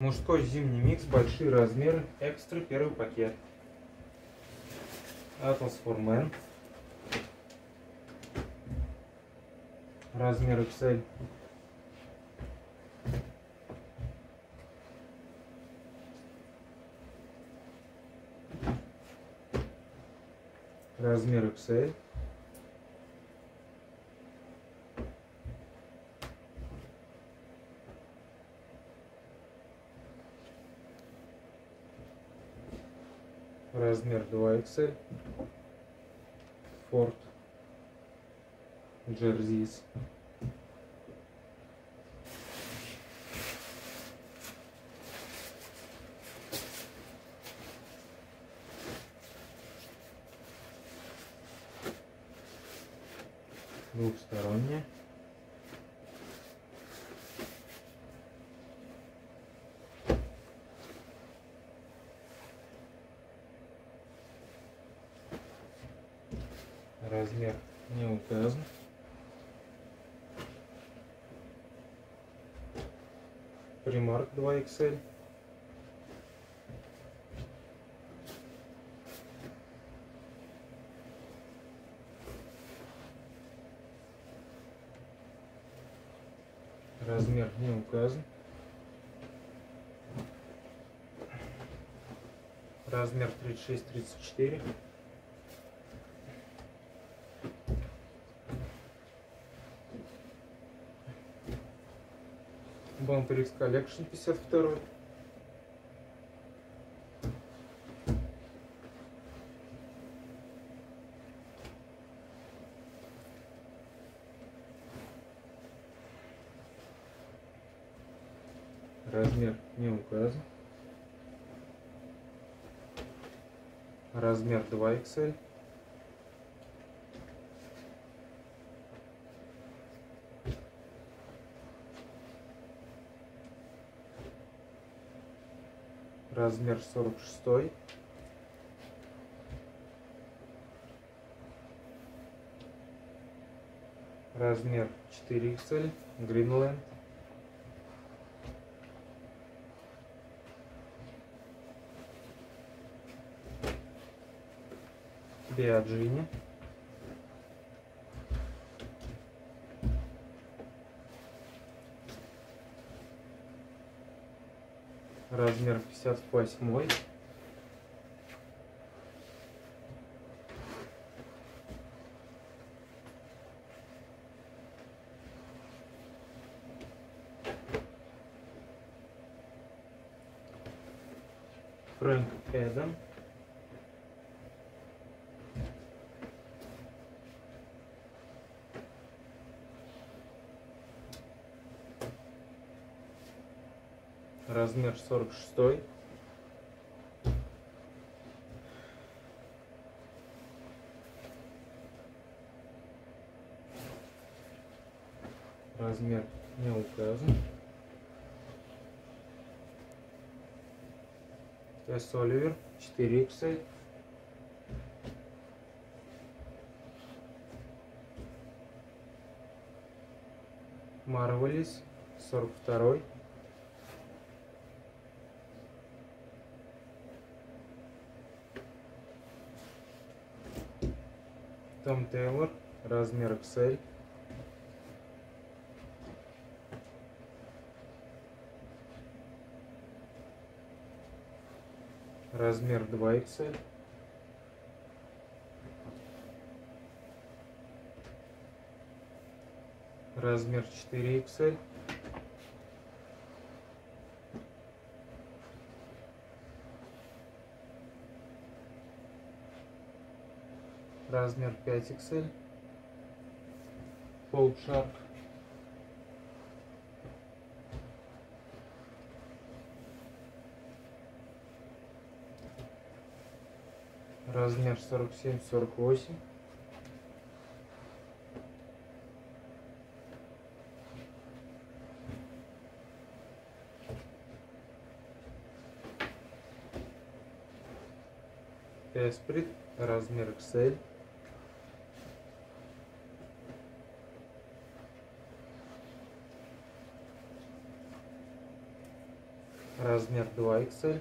Мужской зимний микс, большие размеры, экстра, первый пакет. Atlas for Men. Размер XL. Размер XL. Размер 2XL. Ford Jerseys. Двухсторонняя. Размер не указан. Primark 2XL. Размер не указан. Размер 36-34. Bumper X Collection 52. Размер не указан. Размер 2XL. Размер 46. Размер 4XL. Greenland. Биаджини. Размер 58. Фрэнк Эдам. Размер 46. Размер не указан. S. Oliver 4XL. Marvelous 42. Том Тейлор, размер XL. Размер 2XL. Размер 4XL. Размер 5XL. Fold Shark. Размер 47-48. Esprit, размер XL. размер 2XL,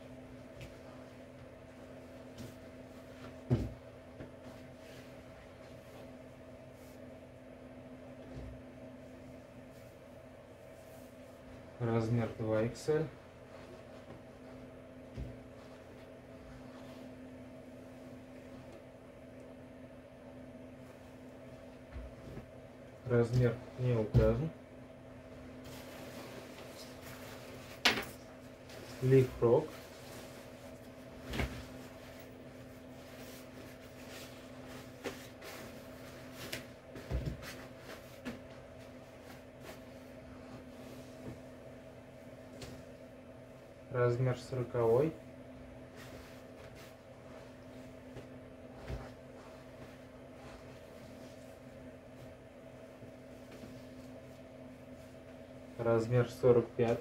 размер 2XL, размер не указан, лифрок, размер 40, размер 45,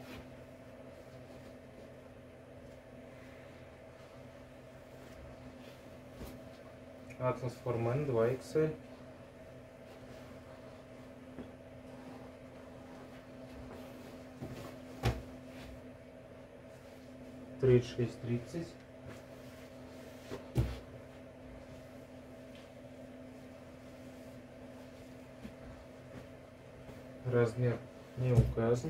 Atlas Forman 2XL, тридцать шесть 30, размер не указан,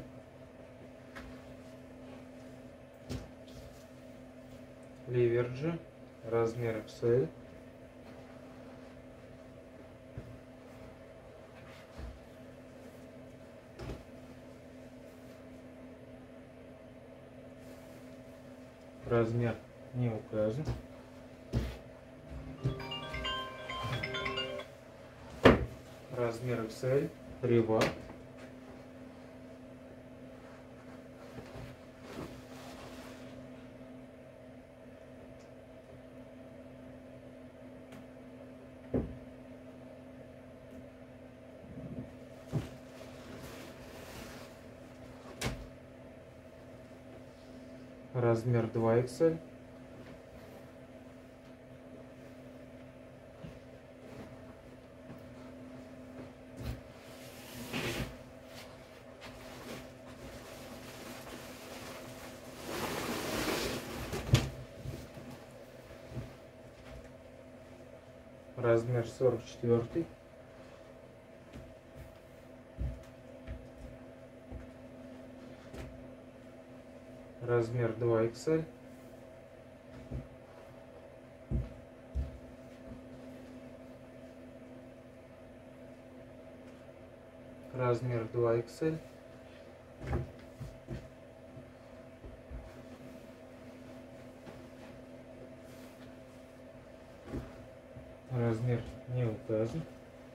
Ливерджи, размер XL, размер не указан, размер XL, Реват, размер 2XL, размер 44, размер 2XL, размер 2XL, размер не указан,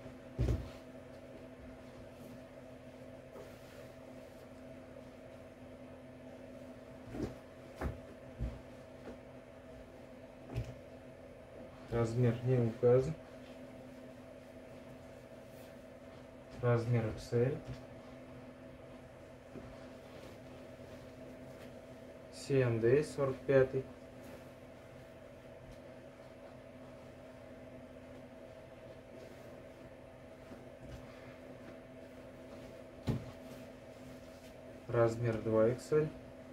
размер не указан, размер XL, CND 45, размер 2XL,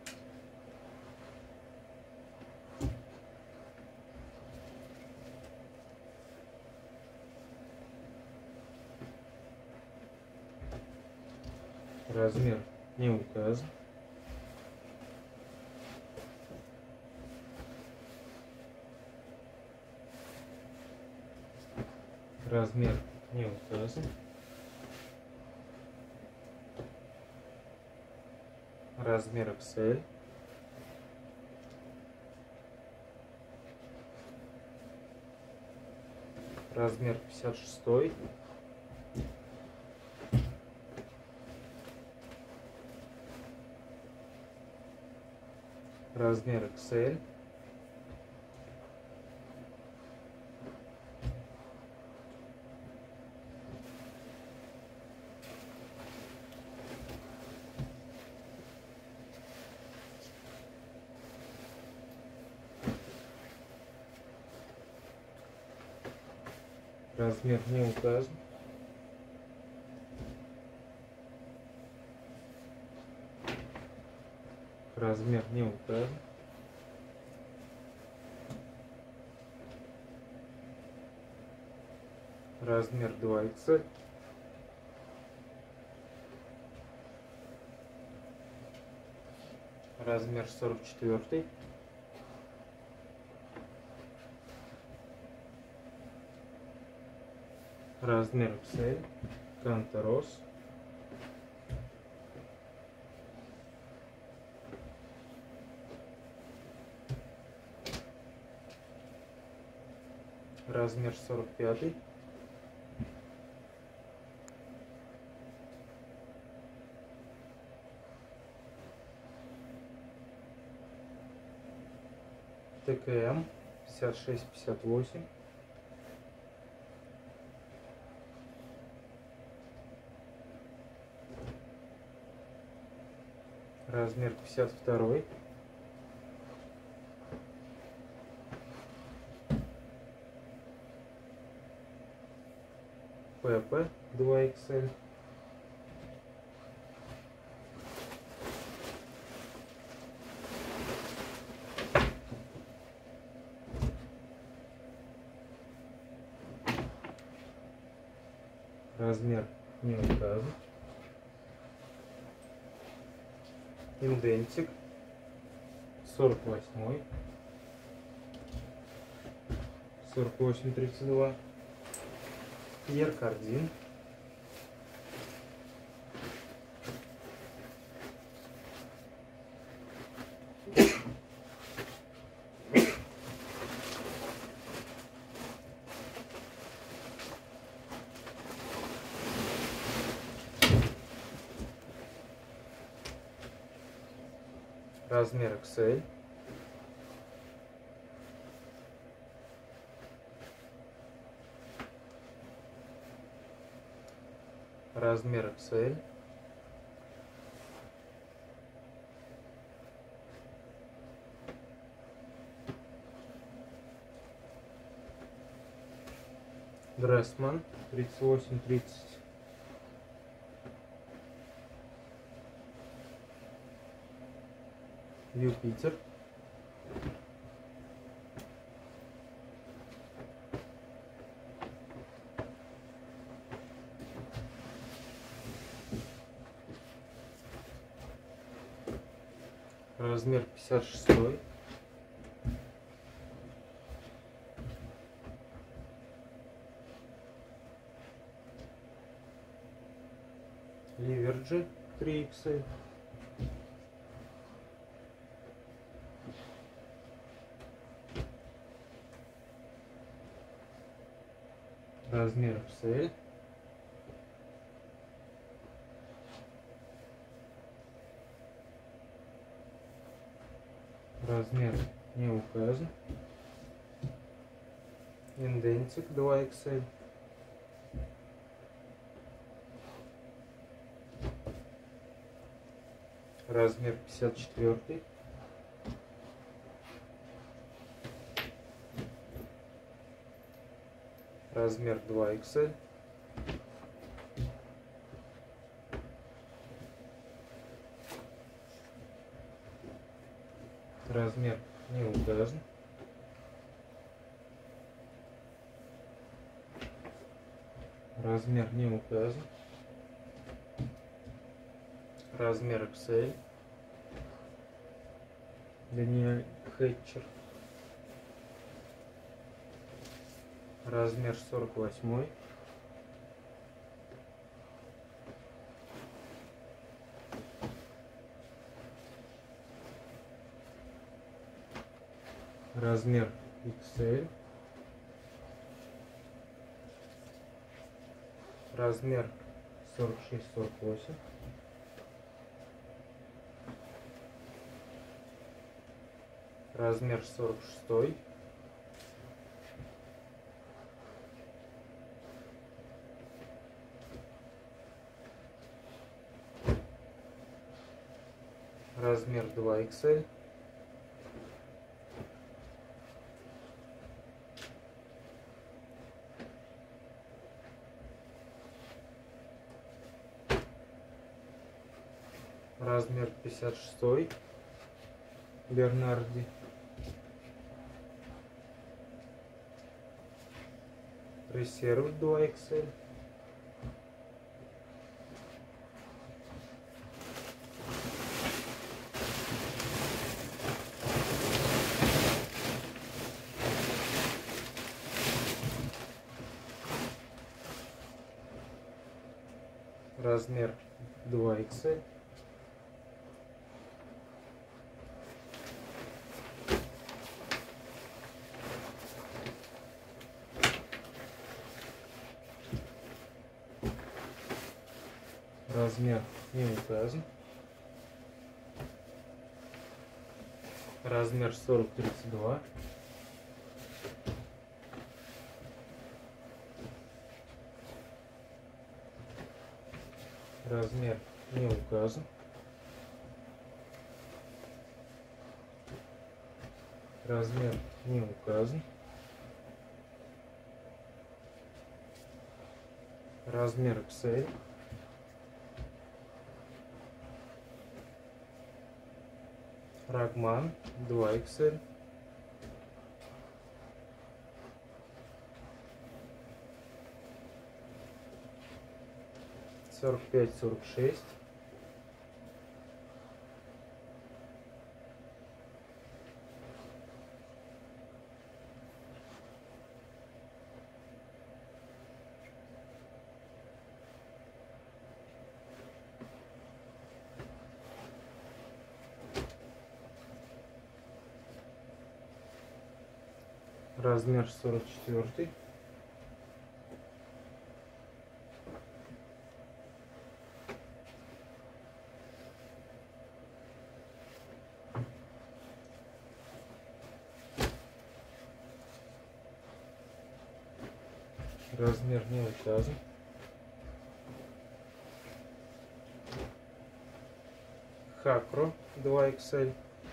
размер не указан, размер не указан, размер XL, размер 56, размер XL, размер не указан, Размер не указан. Размер 2XL. Размер 44. Размер XL. Канта Рос. Размер 45. ТКМ 56-58. Размер 52. ПП 2XL. Размер не указан. Индентик 48, 48-32. Пьер Кардин. Размер XL. Размер XL. Дрессман 38-30. Юпитер. Размер 56. Ливерджи 3XL. Размер XL. Размер не указан. Индентик 2XL. Размер 54. Размер 2XL. Размер не указан. Размер не указан. Размер XL. Даниэль Хэтчер. Размер 48. Размер XL. Размер 46-48. Размер 46. Размер 2XL. Размер 56. Бернарди. Резерв 2XL. Размер 2XL. Размер не указан. Размер 40-32. Размер не указан. Размер не указан. Размер XL. Рагман 2XL. Сорок 45-46. Размер 44. Размер не указан. Хакро 2XL.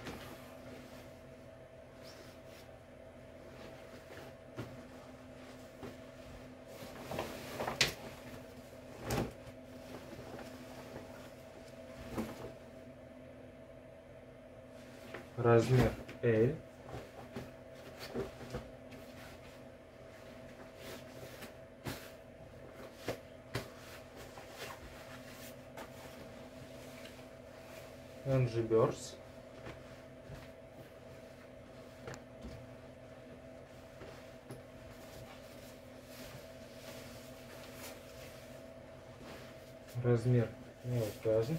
Размер L. Angry Birds. Размер не указан.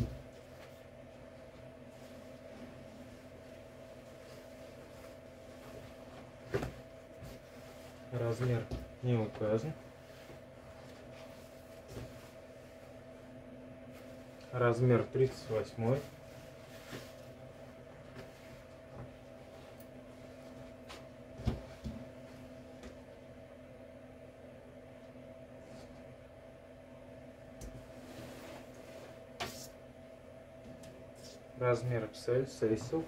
Размер не указан. Размер 38. Размер XL, Сейсел.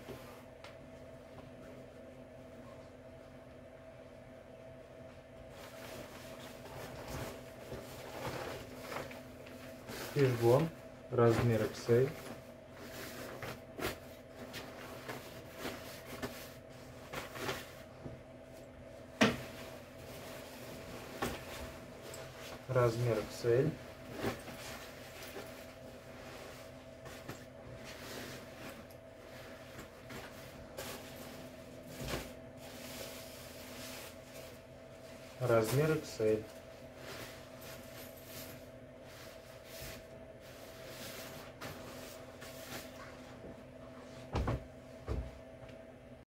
Фишбон, размер XL. Размер XL. Размер XL.